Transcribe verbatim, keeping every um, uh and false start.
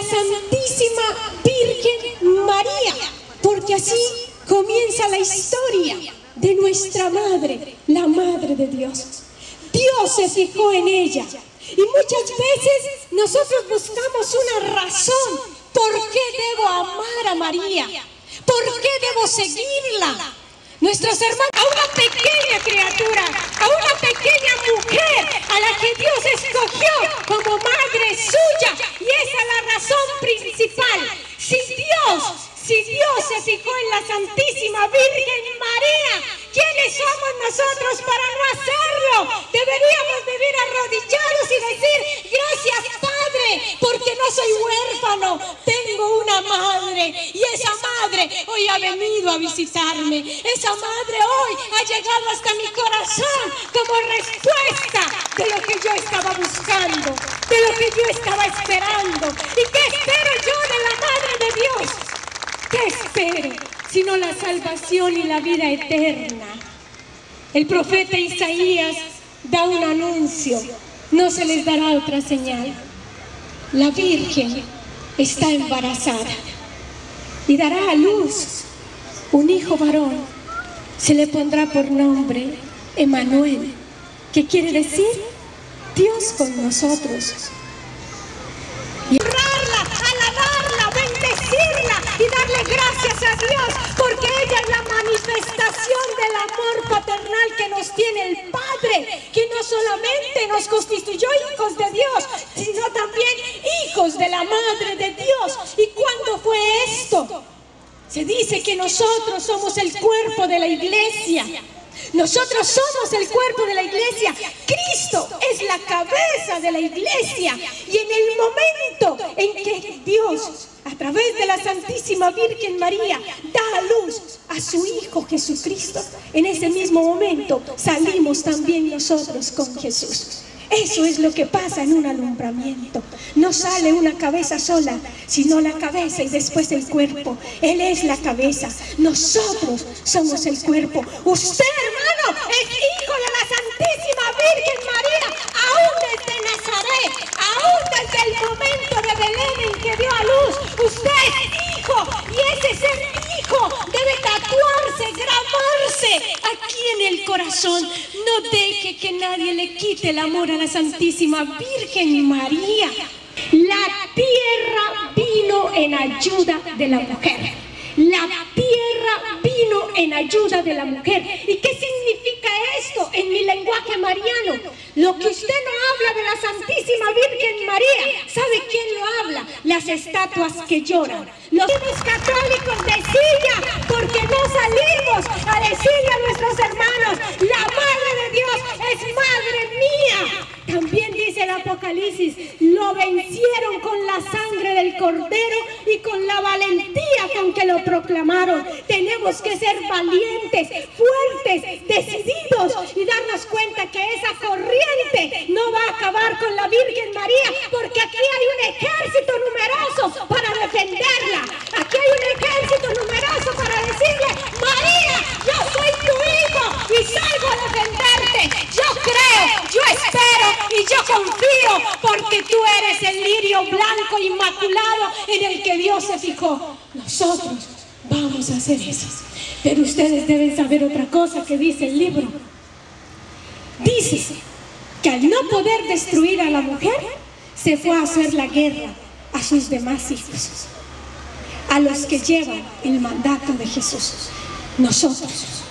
Santísima Virgen María, porque así comienza la historia de nuestra Madre, la Madre de Dios. Dios se fijó en ella y muchas veces nosotros buscamos una razón. ¿Por qué debo amar a María? ¿Por qué debo seguirla? Nuestros hermanos, a una pequeña criatura, a una pequeña mujer a la que Dios escogió como madre suya, y esa es la razón principal. Si Dios, si Dios se fijó en la Santísima Virgen María, ¿quiénes somos nosotros para no hacerlo? Deberíamos vivir arrodillados y decir: gracias, Padre, porque no soy huérfano, tengo una madre, y esa madre hoy ha venido a visitarme. Esa madre hoy ha llegado hasta mi corazón como respuesta de lo que yo estaba buscando, de lo que yo estaba esperando. ¿Y qué espero yo de la Madre de Dios? ¿Qué espero sino la salvación y la vida eterna? El profeta Isaías da un anuncio: no se les dará otra señal. La Virgen está embarazada y dará a luz un hijo varón. Se le pondrá por nombre Emmanuel, que quiere decir Dios con nosotros. Y honrarla, alabarla, bendecirla y darle gracias a Dios, porque ella es la manifestación del amor paternal que nos tiene el Padre, que no solamente nos constituyó hijos de Dios, sino también hijos de la Madre de Dios. ¿Y cuándo fue esto? Se dice que nosotros somos el cuerpo de la iglesia. Nosotros somos el cuerpo de la iglesia. Cristo es la cabeza de la iglesia. Y en el momento en que Dios, a través de la Santísima Virgen María, da a luz a su Hijo Jesucristo, en ese mismo momento salimos también nosotros con Jesús. Eso es lo que pasa en un alumbramiento. No sale una cabeza sola, sino la cabeza y después el cuerpo. Él es la cabeza. Nosotros somos el cuerpo. Usted, hermano, es hijo de la Santísima Virgen María, aún desde Nazaret, aún desde el momento de Belén en que dio a luz. Usted es hijo, y ese ser hijo debe tatuarse, grabarse aquí en el corazón. No deje que nadie le quite el amor a la Santísima Virgen María. La tierra vino en ayuda de la mujer. La tierra vino en ayuda de la mujer. ¿Y qué significa esto en mi lenguaje mariano? Lo que usted no habla de la Santísima Virgen María, ¿sabe quién lo habla? Las estatuas que lloran. Los católicos de silla, porque no salimos a decirle a nuestros hermanos: la Madre de Dios es Madre mía. También dice el Apocalipsis: lo vencieron con la sangre del Cordero y con la valentía con que lo proclamaron. Tenemos que ser valientes, fuertes, decididos y darnos cuenta que esa corriente no va a acabar con la Virgen María, porque aquí hay un ejército numeroso para defenderla. Aquí hay un ejército numeroso para decirle: María, yo soy tu hijo y salgo a defenderte. Yo creo, yo espero y yo confío, porque tú eres el lirio blanco inmaculado en el que Dios se fijó. Nosotros vamos a hacer eso. Pero ustedes deben saber otra cosa que dice el libro. Dice que al no poder destruir a la mujer, se fue a hacer la guerra a sus demás hijos, a los que llevan el mandato de Jesús. Nosotros